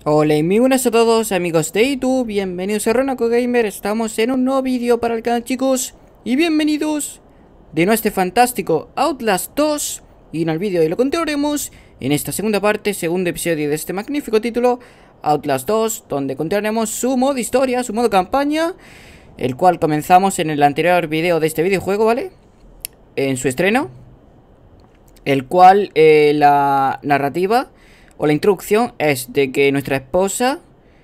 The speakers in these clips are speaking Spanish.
Hola y muy buenas a todos amigos de YouTube, bienvenidos a Ronaco Gamer. Estamos en un nuevo vídeo para el canal, chicos, y bienvenidos de nuestro fantástico Outlast 2. Y en el vídeo de hoy lo continuaremos en esta segunda parte, segundo episodio de este magnífico título Outlast 2, donde continuaremos su modo historia, su modo campaña, el cual comenzamos en el anterior vídeo de este videojuego, ¿vale? En su estreno, el cual la narrativa o la introducción es de que nuestra esposa,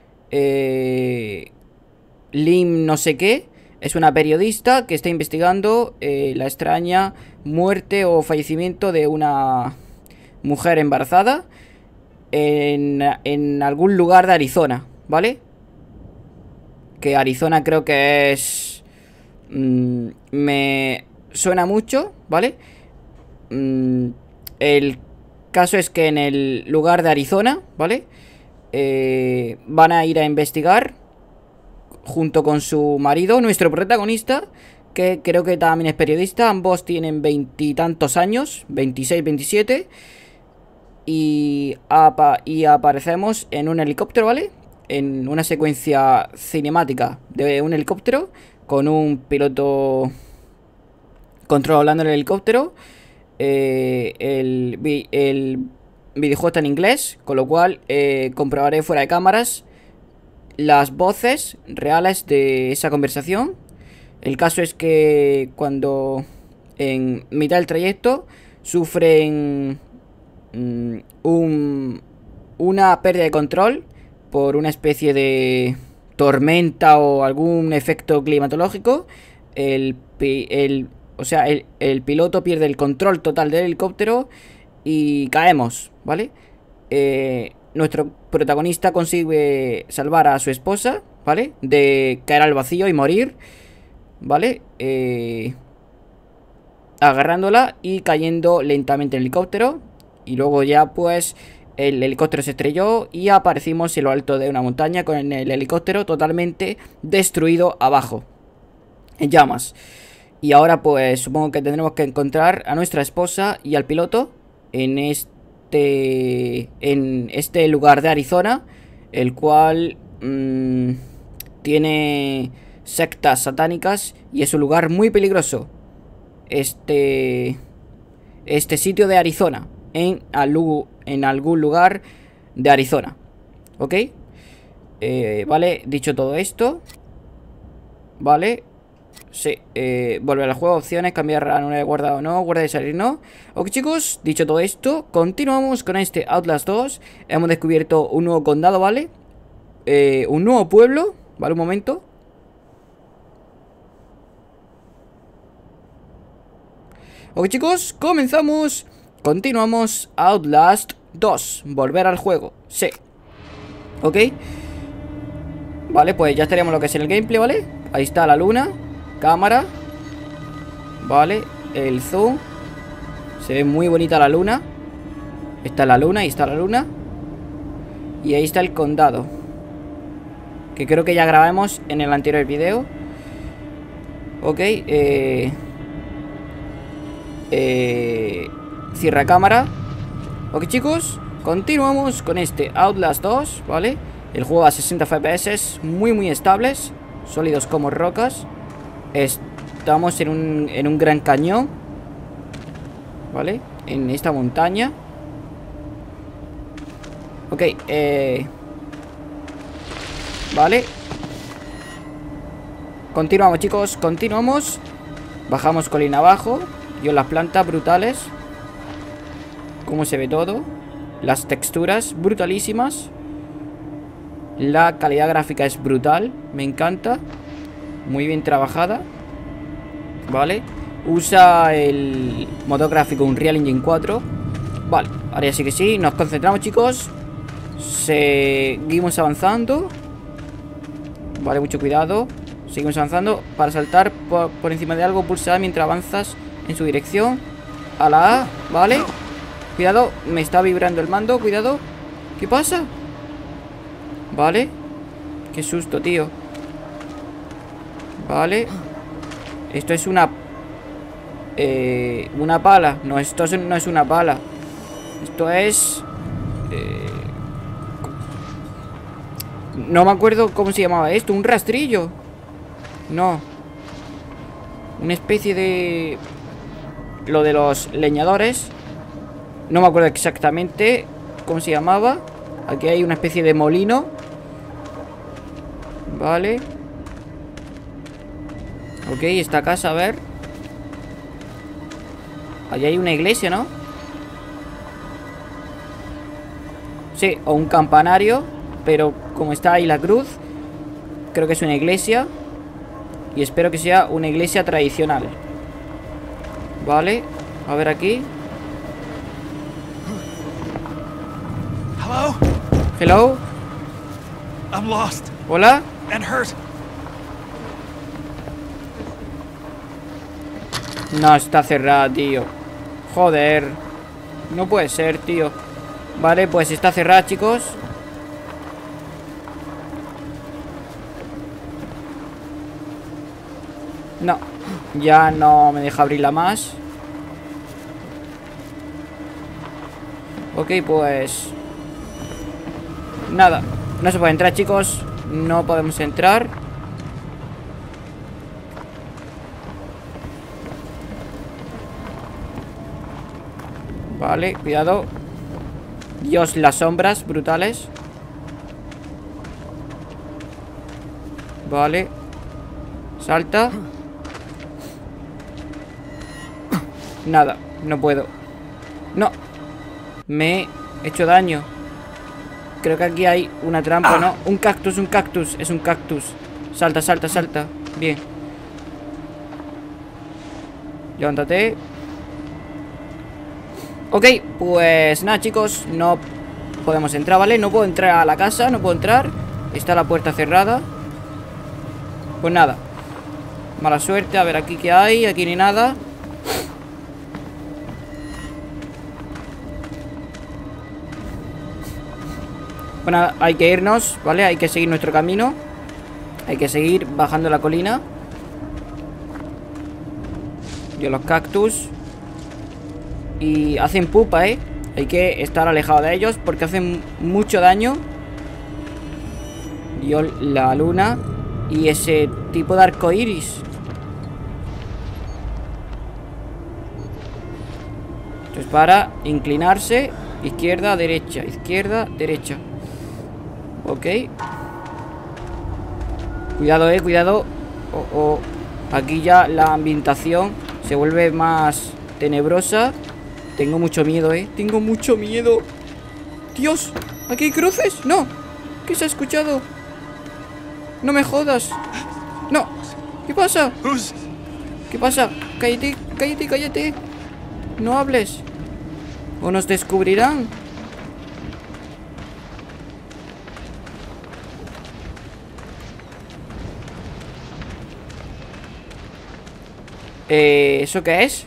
Lim no sé qué, es una periodista que está investigando la extraña muerte o fallecimiento de una mujer embarazada en algún lugar de Arizona, ¿vale? Que Arizona creo que es... me suena mucho, ¿vale? El caso es que en el lugar de Arizona, ¿vale? Van a ir a investigar junto con su marido, nuestro protagonista, que creo que también es periodista. Ambos tienen veintitantos años, 26, 27. Y aparecemos en un helicóptero, ¿vale? En una secuencia cinemática de un helicóptero con un piloto controlando el helicóptero. El videojuego está en inglés, con lo cual comprobaré fuera de cámaras las voces reales de esa conversación. El caso es que cuando en mitad del trayecto sufren una pérdida de control por una especie de tormenta o algún efecto climatológico, o sea, el piloto pierde el control total del helicóptero y caemos, ¿vale? Nuestro protagonista consigue salvar a su esposa, ¿vale? De caer al vacío y morir, ¿vale? Agarrándola y cayendo lentamente en el helicóptero. Y luego ya pues el helicóptero se estrelló y aparecimos en lo alto de una montaña con el helicóptero totalmente destruido abajo, en llamas. Y ahora pues supongo que tendremos que encontrar a nuestra esposa y al piloto en este lugar de Arizona, el cual tiene sectas satánicas y es un lugar muy peligroso. Este sitio de Arizona, en algún lugar de Arizona, ¿ok? Vale, dicho todo esto, vale. Sí, volver al juego, opciones, cambiar a no guardado o no, guardar y salir no. Ok, chicos, dicho todo esto, continuamos con este Outlast 2. Hemos descubierto un nuevo condado, ¿vale? Un nuevo pueblo, ¿vale? Un momento. Ok, chicos, comenzamos. Continuamos Outlast 2, volver al juego, sí. Ok. Vale, pues ya estaríamos lo que es en el gameplay, ¿vale? Ahí está la luna. Cámara. Vale, el zoom. Se ve muy bonita la luna. Está la luna, ahí está la luna. Y ahí está el condado, que creo que ya grabamos en el anterior video. Ok, cierra cámara. Ok, chicos, continuamos con este Outlast 2, ¿vale? El juego a 60 FPS, muy estables, sólidos como rocas. Estamos en un gran cañón, ¿vale? En esta montaña. Ok, vale. Continuamos, chicos, continuamos. Bajamos colina abajo. Yo las plantas brutales. Cómo se ve todo. Las texturas brutalísimas. La calidad gráfica es brutal, me encanta. Muy bien trabajada. Vale. Usa el modo gráfico Unreal Engine 4. Vale, ahora sí que sí. Nos concentramos, chicos. Seguimos avanzando. Vale, mucho cuidado. Seguimos avanzando. Para saltar por encima de algo, pulsa mientras avanzas en su dirección. A la A, vale. Cuidado, me está vibrando el mando, cuidado. ¿Qué pasa? Vale. Qué susto, tío. Vale. Esto es una pala. No, esto no es una pala. Esto es No me acuerdo cómo se llamaba esto. ¿Un rastrillo? No. Una especie de... Lo de los leñadores. No me acuerdo exactamente cómo se llamaba. Aquí hay una especie de molino. Vale. Ok, esta casa, a ver. Allí hay una iglesia, ¿no? Sí, o un campanario. Pero como está ahí la cruz, creo que es una iglesia. Y espero que sea una iglesia tradicional. Vale, a ver aquí. Hello? Hello. I'm lost Hola. and hurt. No, está cerrada, tío. Joder. No puede ser, tío. Vale, pues está cerrada, chicos. No, ya no me deja abrirla más. Ok, pues... Nada, no se puede entrar, chicos. No podemos entrar. Vale, cuidado. Dios, las sombras brutales. Vale. Salta. Nada, no puedo. No. Me he hecho daño. Creo que aquí hay una trampa, ¿no? Un cactus, un cactus. Es un cactus. Salta, salta, salta. Bien. Levántate. Ok, pues nada, chicos. No podemos entrar, ¿vale? No puedo entrar a la casa, no puedo entrar. Está la puerta cerrada. Pues nada. Mala suerte, a ver aquí qué hay. Aquí ni nada. Bueno, hay que irnos, ¿vale? Hay que seguir nuestro camino. Hay que seguir bajando la colina. Yo los cactus. Y hacen pupa, ¿eh? Hay que estar alejado de ellos porque hacen mucho daño. Yo la luna. Y ese tipo de arco iris. Esto es para inclinarse. Izquierda, derecha. Izquierda, derecha. Ok. Cuidado, cuidado. Oh. Aquí ya la ambientación se vuelve más tenebrosa. Tengo mucho miedo, tengo mucho miedo. Dios, ¿aquí hay cruces? No. ¿Qué se ha escuchado? No me jodas. No. ¿Qué pasa? ¿Qué pasa? Cállate, cállate, cállate. No hables. O nos descubrirán. ¿Eso qué es?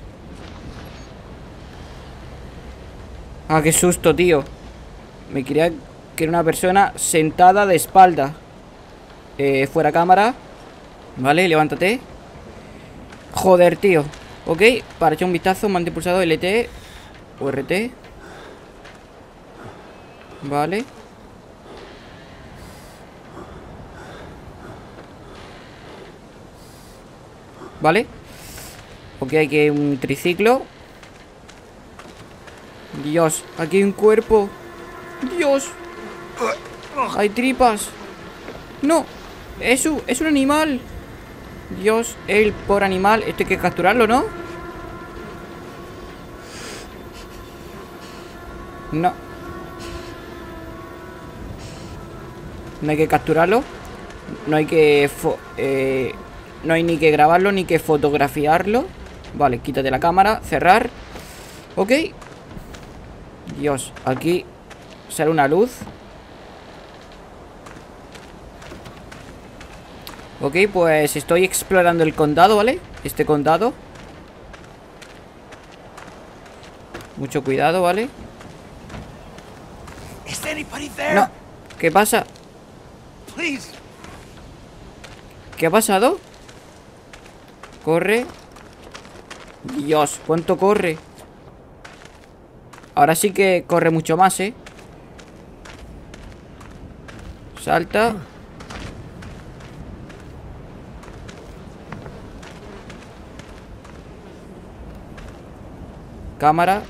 Ah, qué susto, tío. Me creía que era una persona sentada de espalda. Fuera cámara. Vale, levántate. Joder, tío. Ok, para echar un vistazo, mantén pulsado LT o RT. Vale. Vale. Ok, aquí hay un triciclo. Dios, aquí hay un cuerpo. Dios. Hay tripas. No, es un animal. Dios, el pobre animal. Esto hay que capturarlo, ¿no? No. No hay que capturarlo. No hay que... no hay ni que grabarlo ni que fotografiarlo. Vale, quítate la cámara, cerrar. Ok. Dios, aquí sale una luz. Ok, pues estoy explorando el condado, ¿vale? Este condado. Mucho cuidado, ¿vale? No, ¿qué pasa? ¿Qué ha pasado? Corre. Dios, ¿cuánto corre? Ahora sí que corre mucho más, ¿eh? Salta. Cámara.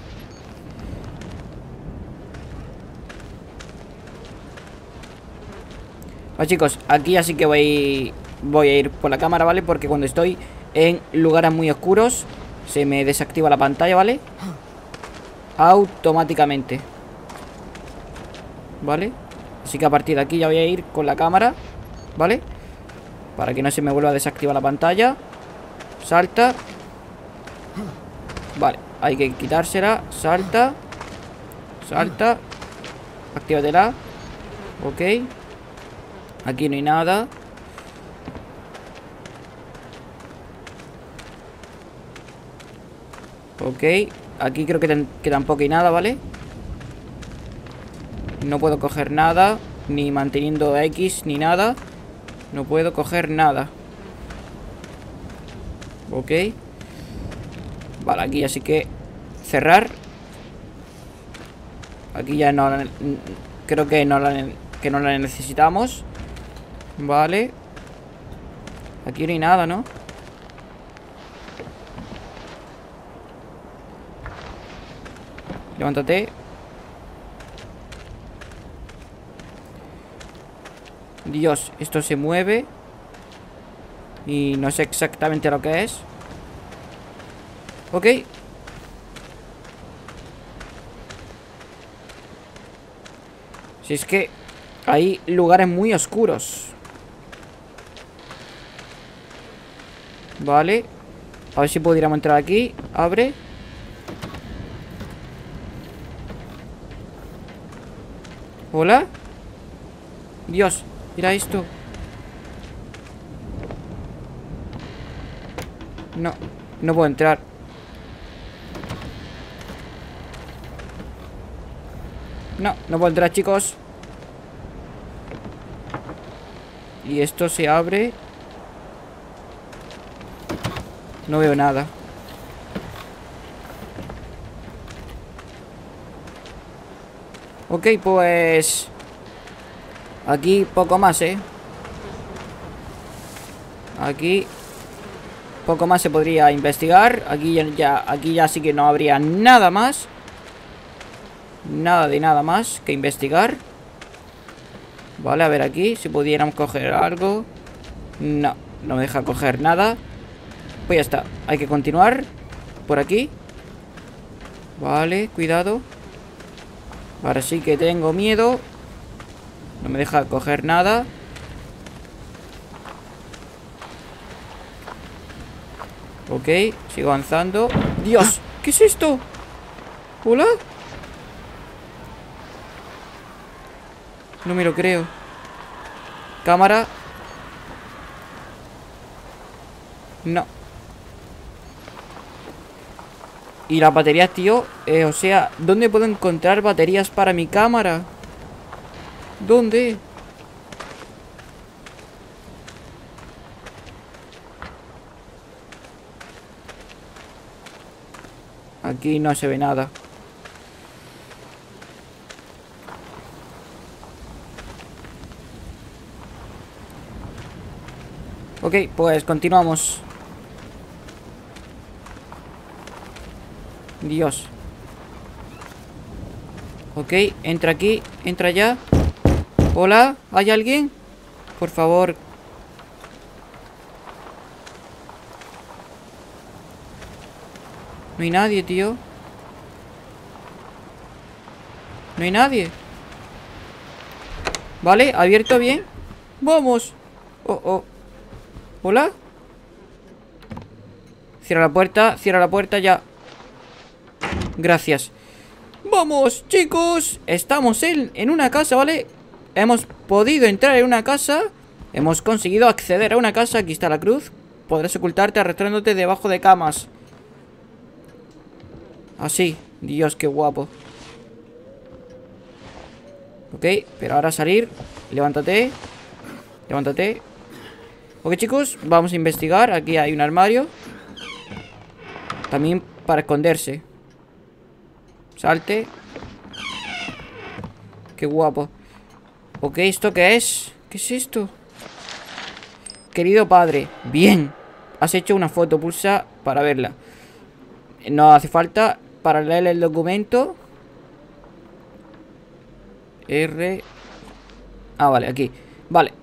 Vale, chicos, aquí así que voy a ir por la cámara, ¿vale? Porque cuando estoy en lugares muy oscuros se me desactiva la pantalla, ¿vale? Automáticamente. ¿Vale? Así que a partir de aquí ya voy a ir con la cámara, ¿vale? Para que no se me vuelva a desactivar la pantalla. Salta. Vale, hay que quitársela. Salta. Salta. Actívatela. Ok. Aquí no hay nada. Ok. Aquí creo que tampoco hay nada, ¿vale? No puedo coger nada. Ni manteniendo X ni nada. No puedo coger nada. Ok. Vale, aquí así que cerrar. Aquí ya no la, creo que no la necesitamos. Vale. Aquí no hay nada, ¿no? Levántate. Dios, esto se mueve. Y no sé exactamente lo que es. Ok. Si es que hay lugares muy oscuros. Vale. A ver si pudiéramos entrar aquí. Abre. Hola. Dios, mira esto. No, no puedo entrar. No, no puedo entrar, chicos. Y esto se abre. No veo nada. Ok, pues aquí poco más, Aquí poco más se podría investigar. Aquí ya sí que no habría nada más. Nada de nada más que investigar. Vale, a ver aquí si pudiéramos coger algo. No, no me deja coger nada. Pues ya está, hay que continuar por aquí. Vale, cuidado. Ahora sí que tengo miedo. No me deja coger nada. Ok, sigo avanzando. ¡Dios! ¿Qué es esto? ¿Hola? No me lo creo. Cámara. No. Y las baterías, tío. O sea, ¿dónde puedo encontrar baterías para mi cámara? ¿Dónde? Aquí no se ve nada. Ok, pues continuamos. Dios. Ok, entra aquí, entra ya. Hola, ¿hay alguien? Por favor. No hay nadie, tío. No hay nadie. Vale, abierto bien. Vamos. Oh, oh. Hola. Cierra la puerta ya. Gracias. Vamos, chicos. Estamos en una casa, ¿vale? Hemos podido entrar en una casa. Hemos conseguido acceder a una casa. Aquí está la cruz. Podrás ocultarte arrastrándote debajo de camas. Así. Dios, qué guapo. Ok, pero ahora salir. Levántate. Levántate. Ok, chicos, vamos a investigar. Aquí hay un armario. También para esconderse. Salte. Qué guapo. Ok, ¿esto qué es? ¿Qué es esto? Querido padre. Bien. Has hecho una foto, pulsa para verla. No hace falta para leer el documento. R. Ah, vale, aquí. Vale.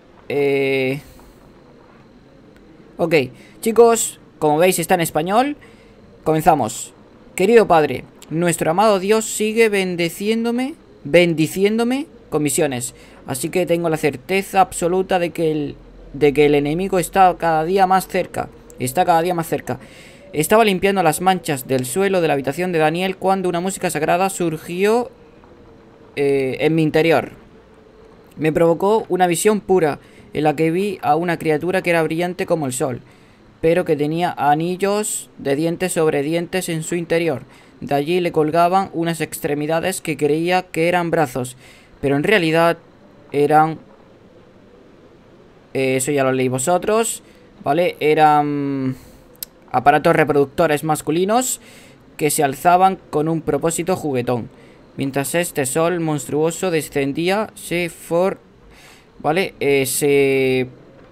Ok, chicos, como veis está en español. Comenzamos. Querido padre, nuestro amado Dios sigue bendiciéndome con misiones. Así que tengo la certeza absoluta de que el enemigo está cada día más cerca. Está cada día más cerca. Estaba limpiando las manchas del suelo de la habitación de Daniel cuando una música sagrada surgió en mi interior. Me provocó una visión pura, en la que vi a una criatura que era brillante como el sol, pero que tenía anillos de dientes sobre dientes en su interior. De allí le colgaban unas extremidades que creía que eran brazos, pero en realidad eran... eso ya lo leí vosotros, ¿vale? Eran aparatos reproductores masculinos que se alzaban con un propósito juguetón. Mientras este sol monstruoso descendía, ¿vale? Se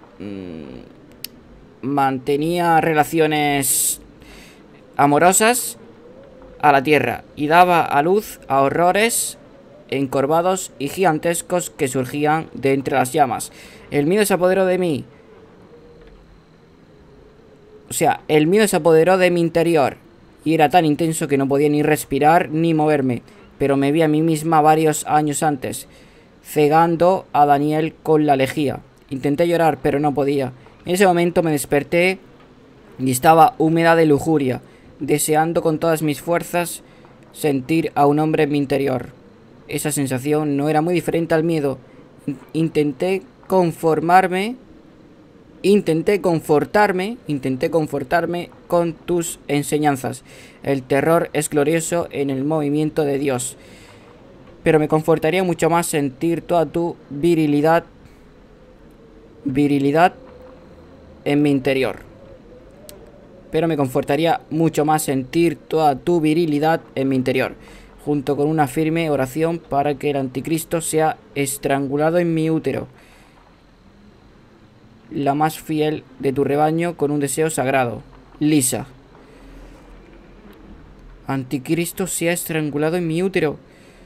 mantenía relaciones amorosas a la tierra y daba a luz a horrores encorvados y gigantescos que surgían de entre las llamas. El miedo se apoderó de mí. O sea, el miedo se apoderó de mi interior y era tan intenso que no podía ni respirar ni moverme. Pero me vi a mí misma varios años antes, cegando a Daniel con la lejía. Intenté llorar, pero no podía. En ese momento me desperté y estaba húmeda de lujuria, deseando con todas mis fuerzas sentir a un hombre en mi interior. Esa sensación no era muy diferente al miedo. Intenté confortarme con tus enseñanzas. El terror es glorioso en el movimiento de Dios, pero me confortaría mucho más sentir toda tu virilidad en mi interior. Junto con una firme oración para que el anticristo sea estrangulado en mi útero, la más fiel de tu rebaño, con un deseo sagrado. Lisa. Anticristo sea estrangulado en mi útero.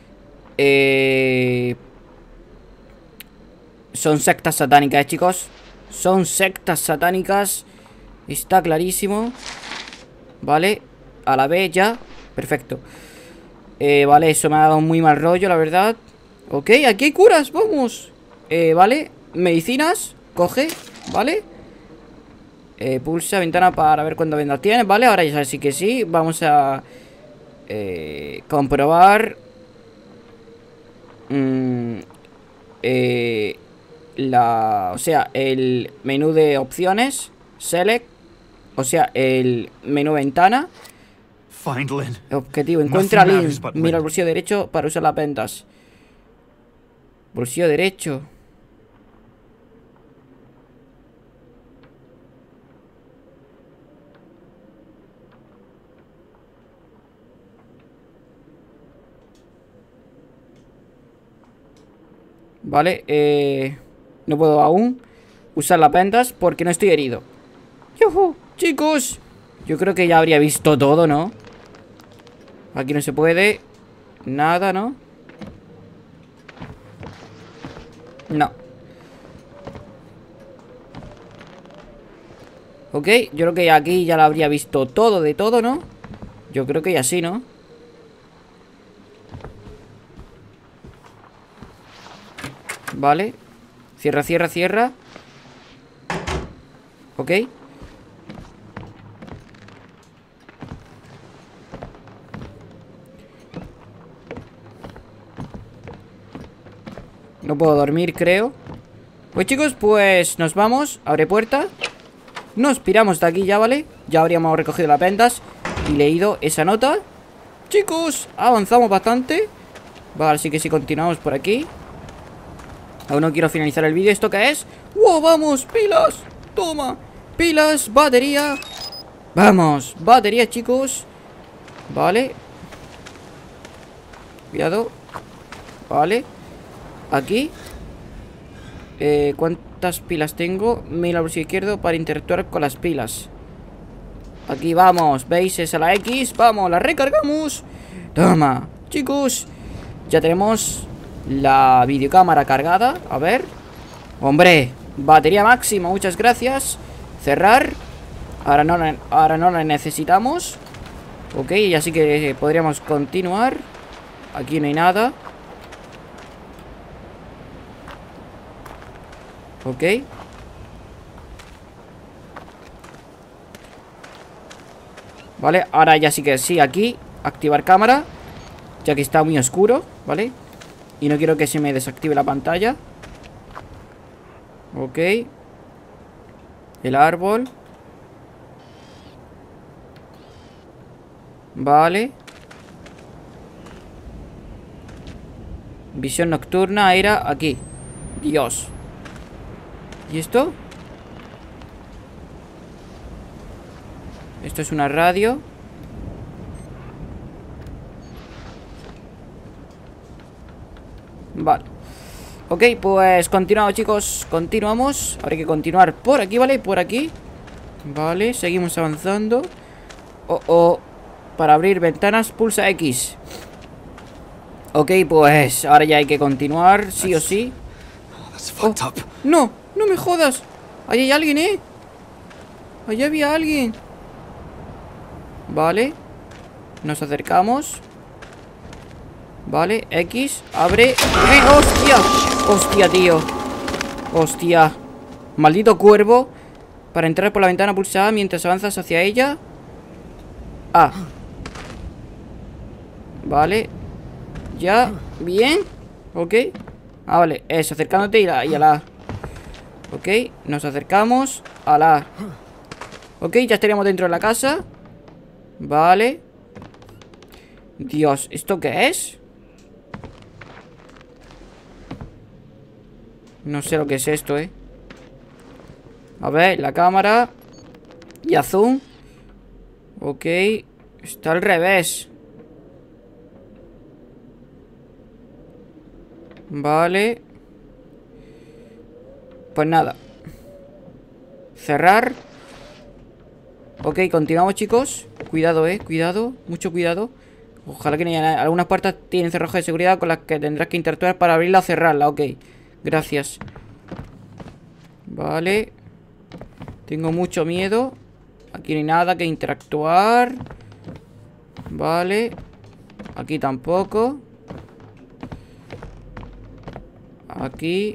Son sectas satánicas, chicos. Son sectas satánicas. Está clarísimo. Vale. A la vez ya. Perfecto. Vale, eso me ha dado muy mal rollo, la verdad. Ok, aquí hay curas, vamos. Vale, medicinas. Coge, vale. Pulsa ventana para ver cuántas vendas tienes, vale. Ahora ya sabes, sí que sí. Vamos a comprobar o sea, el menú de opciones. Select. O sea, el menú ventana. Find Lynn. Objetivo, encuentra a Nothing Lynn. matters but Mira el Lynn. bolsillo derecho para usar las vendas. Bolsillo derecho. Vale, no puedo aún usar las vendas porque no estoy herido. ¡Yujú! Chicos, yo creo que ya habría visto todo, ¿no? Aquí no se puede nada, ¿no? No. Ok, yo creo que aquí ya lo habría visto todo de todo, ¿no? Yo creo que ya sí, ¿no? Vale. Cierra, cierra, cierra. Ok. No puedo dormir, creo. Pues chicos, pues nos vamos. Abre puerta. Nos piramos de aquí ya, ¿vale? Ya habríamos recogido las vendas y leído esa nota. Chicos, avanzamos bastante. Vale, así que si continuamos por aquí. Aún no quiero finalizar el vídeo. ¿Esto qué es? ¡Wow! ¡Vamos! ¡Pilas! ¡Toma! ¡Pilas! ¡Batería! ¡Vamos! ¡Batería, chicos! Vale. Cuidado. Vale. Aquí. ¿Cuántas pilas tengo? 1000 al bolsillo izquierdo para interactuar con las pilas. Aquí vamos, ¿veis? Es a la X. Vamos, la recargamos. Toma, chicos. Ya tenemos la videocámara cargada. A ver. Hombre, batería máxima, muchas gracias. Cerrar. Ahora no la necesitamos. Ok, así que podríamos continuar. Aquí no hay nada. Ok. Vale, ahora ya sí que sí, aquí activar cámara, ya que está muy oscuro, ¿vale? Y no quiero que se me desactive la pantalla. Ok. El árbol. Vale. Visión nocturna era aquí. Dios. ¿Y esto? Esto es una radio. Vale. Ok, pues continuamos, chicos. Continuamos. Habrá que continuar por aquí, ¿vale? Por aquí. Vale, seguimos avanzando. Para abrir ventanas, pulsa X. Ok, pues ahora ya hay que continuar, sí o sí. Oh, no, no me jodas. Ahí hay alguien, ¿eh? Allí había alguien. Vale. Nos acercamos. Vale, X, abre. ¡Hostia! ¡Hostia, tío! ¡Hostia! Maldito cuervo. Para entrar por la ventana pulsa A mientras avanzas hacia ella. A. Vale. Ya, bien. Ok. Ah, vale, eso, acercándote y a la A. Ok, nos acercamos a la A. Ok, ya estaríamos dentro de la casa. Vale. Dios, ¿esto qué es? No sé lo que es esto, A ver, la cámara. Y a zoom. Ok. Está al revés. Vale. Pues nada. Cerrar. Ok, continuamos, chicos. Cuidado, cuidado, mucho cuidado. Ojalá que no haya nada. Algunas puertas tienen cerrojos de seguridad con las que tendrás que interactuar para abrirla o cerrarla. Ok, gracias. Vale. Tengo mucho miedo. Aquí no hay nada que interactuar. Vale. Aquí tampoco. Aquí.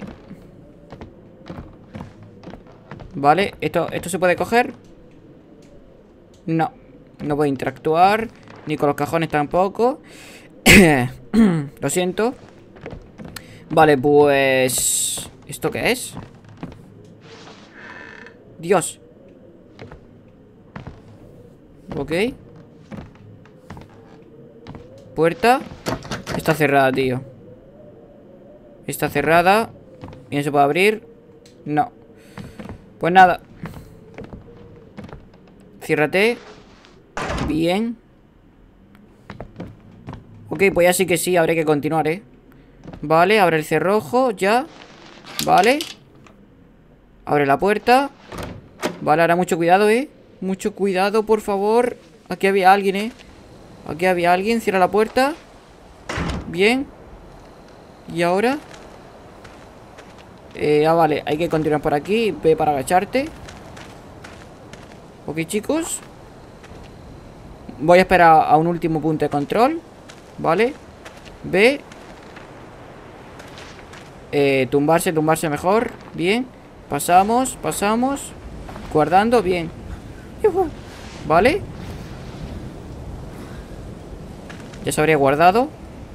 Vale, ¿esto se puede coger? No, no puedo interactuar. Ni con los cajones tampoco. Lo siento. Vale, pues... ¿esto qué es? Dios. Ok. Puerta. Está cerrada, tío. Está cerrada. ¿Y no se puede abrir? No. Pues nada. Ciérrate. Bien. Ok, pues ya sí que sí, habrá que continuar, Vale, abre el cerrojo, ya. Vale. Abre la puerta. Vale, ahora mucho cuidado, Mucho cuidado, por favor. Aquí había alguien, Aquí había alguien, cierra la puerta. Bien. ¿Y ahora? Vale, hay que continuar por aquí. Ve para agacharte. Ok, chicos. Voy a esperar a un último punto de control. Vale. Ve. Tumbarse mejor. Bien. Pasamos. Guardando, bien. Vale. Ya se habría guardado.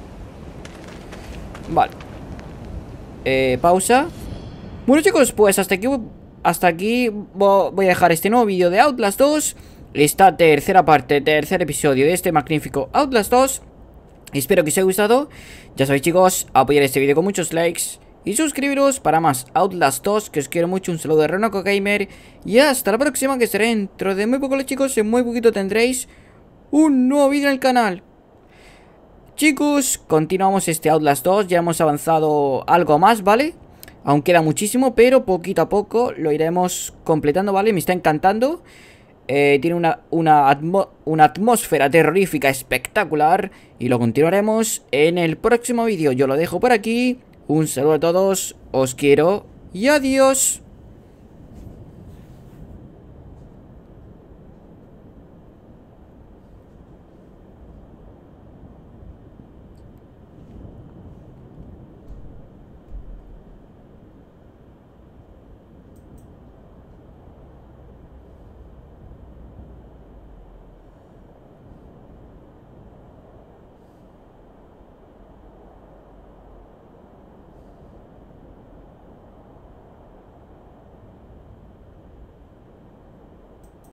Vale. Pausa. Bueno, chicos, pues hasta aquí voy a dejar este nuevo vídeo de Outlast 2. Esta tercera parte, tercer episodio de este magnífico Outlast 2. Espero que os haya gustado. Ya sabéis, chicos, apoyar este vídeo con muchos likes y suscribiros para más Outlast 2, que os quiero mucho. Un saludo de Ronoco Gamer y hasta la próxima, que será dentro de muy poco, chicos. En muy poquito tendréis un nuevo vídeo en el canal. Chicos, continuamos este Outlast 2. Ya hemos avanzado algo más, ¿vale? Aún queda muchísimo, pero poquito a poco lo iremos completando, ¿vale? Me está encantando. Tiene una atmósfera terrorífica espectacular. Y lo continuaremos en el próximo vídeo. Yo lo dejo por aquí. Un saludo a todos, os quiero y adiós.